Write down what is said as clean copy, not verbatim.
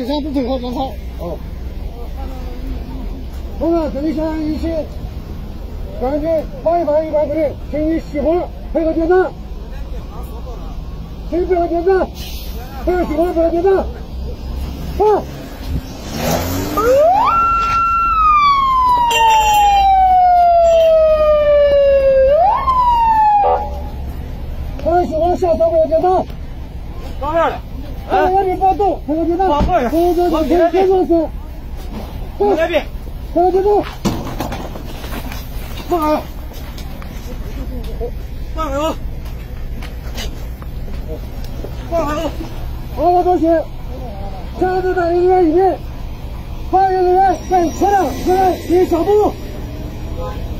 地上不正常状态。哦。同志，这里现在一起，赶紧放一放100公里，请你熄火，配合检查。请配合检查，配合熄火，配合检查。放。配合熄火，下车配合检查。 当面的。 我这别动，配合检查。 放过去。 我这别动。 我这边。 配合检查。放开。 放开我。放开我。 报告同学，车子在人员里面，发现人员被车辆进行小步。